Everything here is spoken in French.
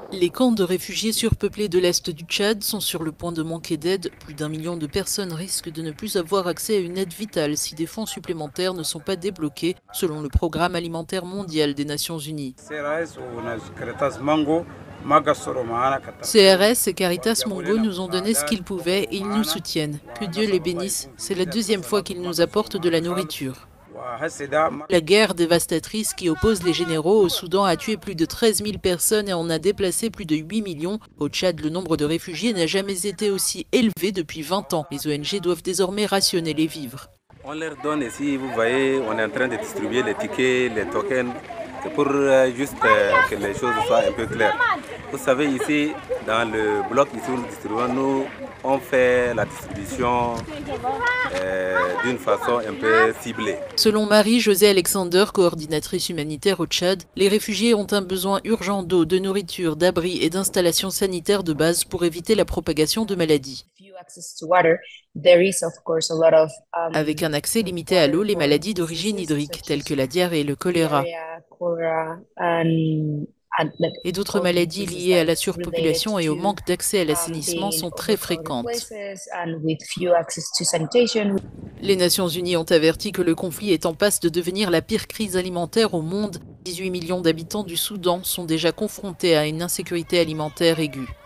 Les camps de réfugiés surpeuplés de l'Est du Tchad sont sur le point de manquer d'aide. Plus d'1 million de personnes risquent de ne plus avoir accès à une aide vitale si des fonds supplémentaires ne sont pas débloqués, selon le Programme alimentaire mondial des Nations Unies. CRS et Caritas Mongo nous ont donné ce qu'ils pouvaient et ils nous soutiennent. Que Dieu les bénisse, c'est la deuxième fois qu'ils nous apportent de la nourriture. La guerre dévastatrice qui oppose les généraux au Soudan a tué plus de 13 000 personnes et en a déplacé plus de 8 millions. Au Tchad, le nombre de réfugiés n'a jamais été aussi élevé depuis 20 ans. Les ONG doivent désormais rationner les vivres. On leur donne ici, vous voyez, on est en train de distribuer les tickets, les tokens. C'est pour juste que les choses soient un peu claires. Vous savez, ici, dans le bloc, ici où nous distribuons, nous, on fait la distribution d'une façon un peu ciblée. Selon Marie-Josée Alexander, coordinatrice humanitaire au Tchad, les réfugiés ont un besoin urgent d'eau, de nourriture, d'abri et d'installations sanitaires de base pour éviter la propagation de maladies. Avec un accès limité à l'eau, les maladies d'origine hydrique, telles que la diarrhée, le choléra, et d'autres maladies liées à la surpopulation et au manque d'accès à l'assainissement sont très fréquentes. Les Nations Unies ont averti que le conflit est en passe de devenir la pire crise alimentaire au monde. 18 millions d'habitants du Soudan sont déjà confrontés à une insécurité alimentaire aiguë.